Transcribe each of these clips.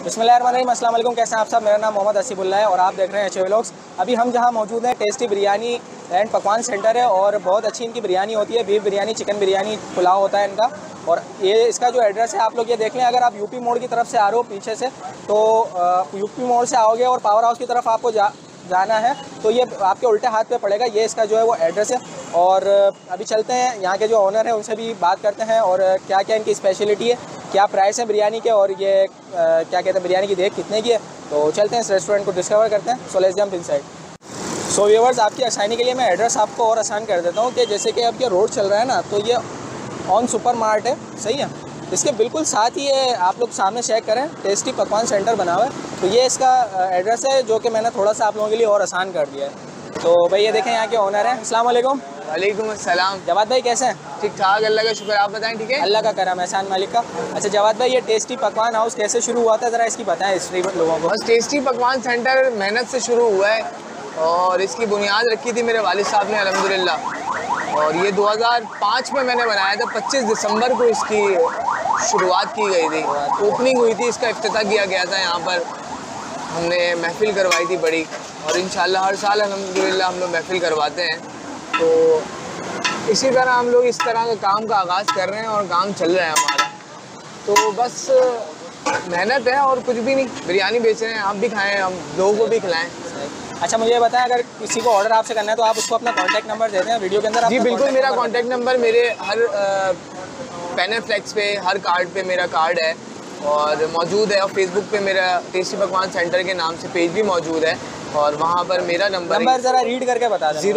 बिस्मिल्लाहिर्रहमानिर्रहीम, अस्सलाम वालेकुम। कैसे हैं आप सब? मेरा नाम मोहम्मद हसीबुल्लाह है और आप देख रहे हैं एच व्लॉग्स। अभी हम जहां मौजूद हैं tasty biryani and Pakwan centre है और बहुत अच्छी इनकी बिरयानी होती है। बीफ बिरयानी, चिकन बिरयानी, पुलाव होता है इनका। और ये इसका जो एड्रेस है आप लोग ये देख लें। अगर आप यूपी मोड़ की तरफ से आ रहे हो पीछे से तो यूपी मोड़ से आओगे और पावर हाउस की तरफ आपको जाना है तो ये आपके उल्टे हाथ पे पड़ेगा। ये इसका जो है वो एड्रेस है। और अभी चलते हैं यहाँ के जो ओनर हैं उनसे भी बात करते हैं और क्या क्या इनकी स्पेशलिटी है, क्या प्राइस है बिरयानी के और ये क्या कहते हैं बिरयानी की देख कितने की है। तो चलते हैं इस रेस्टोरेंट को डिस्कवर करते हैं। So let's jump inside. So viewers, आपकी आसानी के लिए मैं एड्रेस आपको और आसान कर देता हूँ कि जैसे कि अब ये रोड चल रहा है ना, तो ये ऑन सुपर मार्ट है, सही है। इसके बिल्कुल साथ ही ये आप लोग सामने चेक करें, टेस्टी पकवान सेंटर बना हुआ है। तो ये इसका एड्रेस है जो कि मैंने थोड़ा सा आप लोगों के लिए और आसान कर दिया है। तो भाई ये देखें यहाँ के ओनर हैं। अस्सलाम वालेकुम। वालेकुम अस्सलाम। जवाद भाई कैसे हैं? ठीक ठाक, अल्लाह का शुक्र। आप बताएं? ठीक है, अल्लाह का करम, एहसान मालिक का। अच्छा जवाद भाई, ये टेस्टी पकवान हाउस कैसे शुरू हुआ था, ज़रा इसकी बताएं हिस्ट्री लोगों को। बस टेस्टी पकवान सेंटर मेहनत से शुरू हुआ है और इसकी बुनियाद रखी थी मेरे वालिद साहब ने, अल्हम्दुलिल्लाह। और ये 2005 में मैंने बनाया था। 25 दिसंबर को इसकी शुरुआत की गई थी, ओपनिंग हुई थी, इसका इफ्तिताह किया गया था। यहाँ पर हमने महफिल करवाई थी बड़ी, और इंशाल्लाह हर साल अल्हम्दुलिल्लाह हम लोग महफिल करवाते हैं। तो इसी तरह हम लोग इस तरह के काम का आगाज़ कर रहे हैं और काम चल रहा है हमारा। तो बस मेहनत है और कुछ भी नहीं। बिरयानी बेच रहे हैं, आप भी खाएं, हम लोगों को भी खिलाएं। अच्छा मुझे बताएं, अगर किसी को ऑर्डर आपसे करना है तो आप उसको अपना कॉन्टैक्ट नंबर देते हैं वीडियो के अंदर? जी बिल्कुल, मेरा कॉन्टैक्ट नंबर मेरे हर पेन फ्लेक्स पे, हर कार्ड पे मेरा कार्ड है और मौजूद है। और फेसबुक पे मेरा टेस्टी पकवान सेंटर के नाम से पेज भी मौजूद है और वहाँ पर मेरा नंबर ज़रा रीड करके बता दें।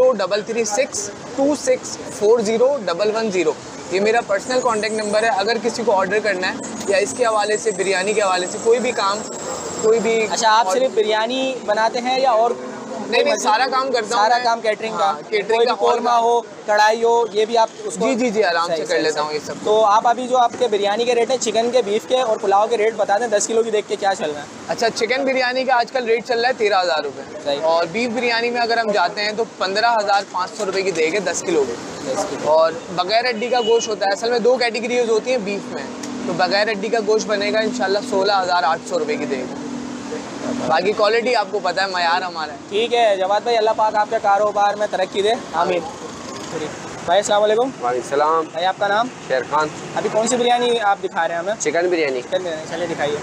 033626401110। ये मेरा पर्सनल कॉन्टैक्ट नंबर है। अगर किसी को ऑर्डर करना है या इसके हवाले से, बिरयानी के हवाले से कोई भी काम, कोई भी। अच्छा, आप सिर्फ बिरयानी बनाते हैं या और? नहीं, सारा काम करता हूँ। सारा काम कैटरिंग का? केटरिंग का, कोरमा हो, कढ़ाई हो, ये भी आप उसको? जी आराम से कर लेता हूँ ये सब। तो आप अभी जो आपके बिरयानी के रेट है, चिकन के, बीफ के और पुलाव के रेट बता दें। 10 किलो की देख के क्या चल रहा है? अच्छा, चिकन बिरयानी का आजकल रेट चल रहा है 13,000 रुपये और बीफ बिरयानी में अगर हम जाते हैं तो 15,500 रुपये की देंगे 10 किलो के। और बगैर हड्डी का गोश्त होता है। असल में 2 कैटेगरीज होती हैं बीफ में, तो बगैर हड्डी का गोश्त बनेगा इंशाल्लाह 16,800 रुपये की देगा। बाकी क्वालिटी आपको पता है, मयार हमारा है। ठीक है जवाद भाई, अल्लाह पाक आपके कारोबार में तरक्की दे, आमीन। भाई अस्सलाम वालेकुम। वालेकुम सलाम। भाई आपका नाम? शेर खान। अभी कौन सी बिरयानी आप दिखा रहे हैं हमें? चिकन बिरयानी। चिकन बिरयानी, चलिए दिखाइए।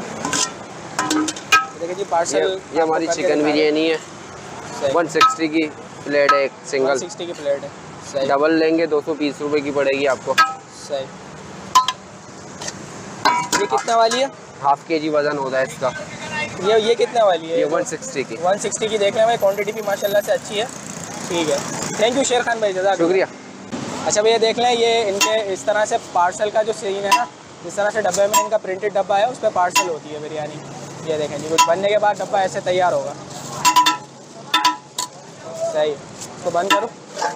देखिए जी पार्सल। ये हमारी चिकन बिरयानी है। 160 की प्लेट है, एक सिंगल 160 की प्लेट है। सही। डबल लेंगे 220 रुपये की पड़ेगी आपको। सही। ये कितने वाली है? हाफ kg वजन होता है इसका। ये कितने वाली है? ये 160 की। 160 की देख लें भाई, क्वांटिटी भी माशाल्लाह से अच्छी है। ठीक है, थैंक यू शेर खान भाई, जज़ाक शुक्रिया। अच्छा भैया देख लें, ये इनके इस तरह से पार्सल का जो सीन है ना, इस तरह से डब्बे में इनका प्रिंटेड डब्बा है, उस पर पार्सल होती है बिरयानी। ये देखें जी, कुछ बनने के बाद डब्बा ऐसे तैयार होगा। सही, इसको बंद करो।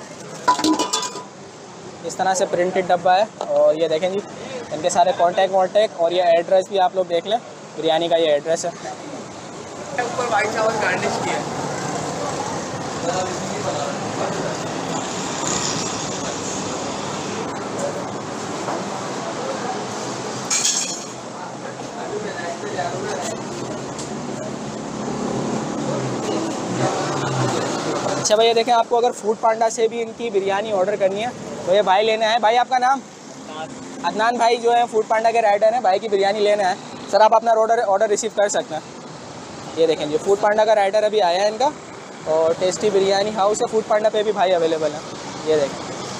इस तरह से प्रिंटेड डब्बा है और ये देखें जी इनके सारे कॉन्टैक्ट और ये एड्रेस भी आप लोग देख लें। बिरयानी का ये एड्रेस है। ऊपर वाइट चावल गार्निश किया है। अच्छा भैया देखें, आपको अगर फूड पांडा से भी इनकी बिरयानी ऑर्डर करनी है तो ये भाई लेना है। भाई आपका नाम? अदनान भाई जो है फूड पांडा के राइडर हैं। भाई की बिरयानी लेना है सर, आप अपना ऑर्डर रिसीव कर सकते हैं। ये देखें जी, फूड पांडा का राइडर अभी आया है इनका और टेस्टी बिरयानी हाउस है। फूड पांडा पे भी भाई अवेलेबल है। ये देखें,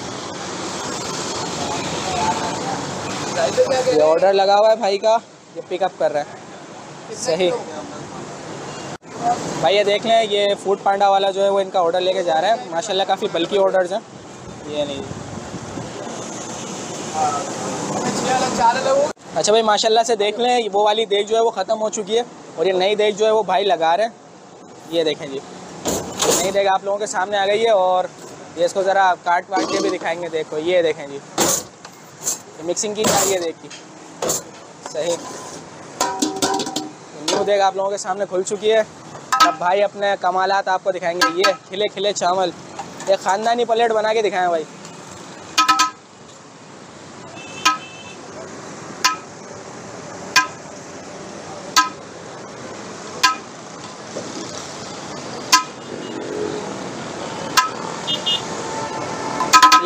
ये ऑर्डर लगा हुआ है भाई का, ये पिकअप कर रहा है। सही भाई, ये देख लें, ये फूड पांडा वाला जो है वो इनका ऑर्डर लेके जा रहा है। माशाल्लाह काफ़ी बल्कि ऑर्डर्स हैं। ये नहीं, अच्छा भाई माशाल्लाह से देख लें, वो वाली देग जो है वो ख़त्म हो चुकी है और ये नई देग जो है वो भाई लगा रहे हैं। ये देखें जी, नई देग आप लोगों के सामने आ गई है और ये इसको ज़रा काट के भी दिखाएंगे। देखो ये देखें जी, मिक्सिंग की जा रही है देग की। सही, न्यू देग आप लोगों के सामने खुल चुकी है। अब भाई अपने कमालात आपको दिखाएंगे। ये खिले खिले चावल, एक ख़ानदानी प्लेट बना के दिखाएं भाई।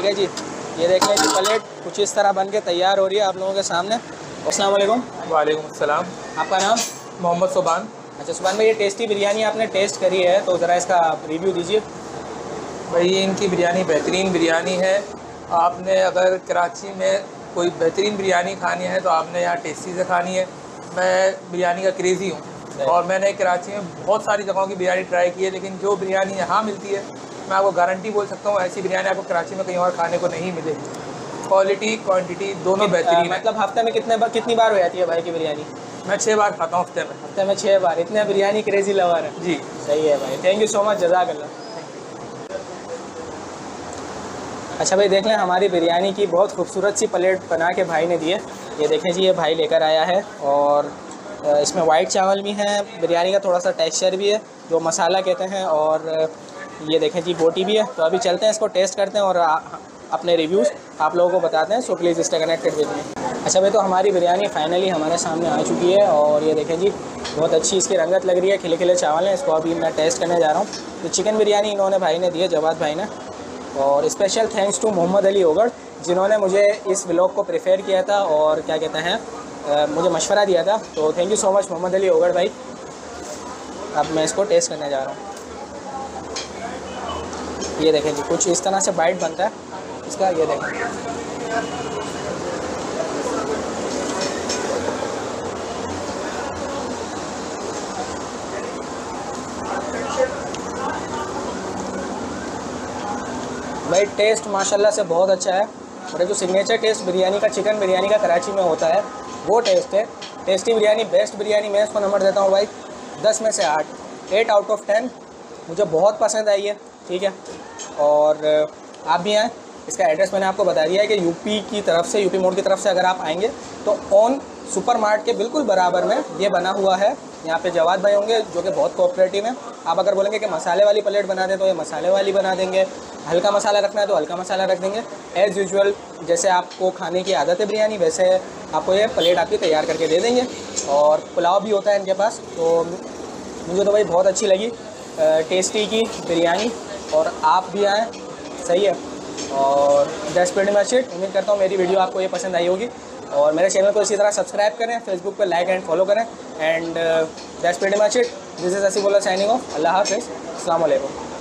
ठीक है जी। ये देख लें जी, प्लेट कुछ इस तरह बन के तैयार हो रही है आप लोगों के सामने। अस्सलाम वालेकुम। वालेकुम अस्सलाम। आपका नाम? मोहम्मद सुबान। अच्छा सुबान भाई, ये टेस्टी बिरयानी आपने टेस्ट करी है तो ज़रा इसका रिव्यू दीजिए। भाई इनकी बिरयानी बेहतरीन बिरयानी है। आपने अगर कराची में कोई बेहतरीन बिरयानी खानी है तो आपने यहाँ टेस्टी से खानी है। मैं बिरयानी का क्रेज़ी हूँ और मैंने कराची में बहुत सारी जगहों की बिरयानी ट्राई की है, लेकिन जो बिरयानी यहाँ मिलती है मैं आपको गारंटी बोल सकता हूँ ऐसी बिरयानी आपको कराची में कहीं और खाने को नहीं मिलेगी। क्वालिटी क्वांटिटी दोनों बेहतरीन है। मतलब हफ्ते में कितनी बार हो जाती है भाई की बिरयानी? मैं 6 बार खाता हूँ हफ्ते में। हफ्ते में 6 बार? इतने बिरयानी क्रेजी लवर है जी। सही है भाई, थैंक यू सो मच, जज़ाकल्लाह। अच्छा भाई देख लें, हमारी बिरयानी की बहुत खूबसूरत सी प्लेट बना के भाई ने दी है। ये देखें जी, ये भाई लेकर आया है और इसमें वाइट चावल भी हैं, बिरयानी का थोड़ा सा टेक्सचर भी है जो मसाला कहते हैं, और ये देखें जी बोटी भी है। तो अभी चलते हैं, इसको टेस्ट करते हैं और अपने रिव्यूज़ आप लोगों को बताते हैं। So please stay connected with me. अच्छा भाई, तो हमारी बिरयानी फाइनली हमारे सामने आ चुकी है और ये देखें जी, बहुत अच्छी इसकी रंगत लग रही है, खिले खिले चावल हैं। इसको अभी मैं टेस्ट करने जा रहा हूँ। तो चिकन बिरयानी इन्होंने भाई ने दी है, जवाद भाई ने, और special thanks to Mohammad Ali Ogad जिन्होंने मुझे इस व्लॉग को प्रेफर किया था और क्या कहते हैं मुझे मशवरा दिया था। तो thank you so much Mohammad Ali Ogad भाई। अब मैं इसको टेस्ट करने जा रहा हूँ। ये देखें जी, कुछ इस तरह से बाइट बनता है इसका, ये देखें। भाई टेस्ट माशाल्लाह से बहुत अच्छा है और जो सिग्नेचर टेस्ट बिरयानी का, चिकन बिरयानी का कराची में होता है वो टेस्ट है। Tasty biryani, best biryani. मैं इसको नंबर देता हूँ भाई 10 में से 8 आउट ऑफ 10। मुझे बहुत पसंद आई है, ठीक है। और आप भी आएँ। इसका एड्रेस मैंने आपको बता दिया है कि यूपी की तरफ से, यूपी मोड़ की तरफ से अगर आप आएंगे तो ऑन सुपर मार्ट के बिल्कुल बराबर में ये बना हुआ है। यहाँ पे जवाद भाई होंगे जो कि बहुत कोऑपरेटिव हैं। आप अगर बोलेंगे कि मसाले वाली प्लेट बना दें तो ये मसाले वाली बना देंगे, हल्का मसाला रखना है तो हल्का मसाला रख देंगे। एज़ यूजुअल जैसे आपको खाने की आदत है बिरयानी, वैसे आपको ये प्लेट आपकी तैयार करके दे देंगे। और पुलाव भी होता है इनके पास। तो मुझे तो भाई बहुत अच्छी लगी टेस्टी की बिरयानी, और आप भी आएँ, सही है। और दैट्स प्रीटी मच इट। उम्मीद करता हूँ मेरी वीडियो आपको ये पसंद आई होगी और मेरे चैनल को इसी तरह सब्सक्राइब करें, फेसबुक पर लाइक एंड फॉलो करें। And that's pretty much it. This is Hasibullah signing off. Allah हाफ़िज़। अस्सलाम वालेकुम।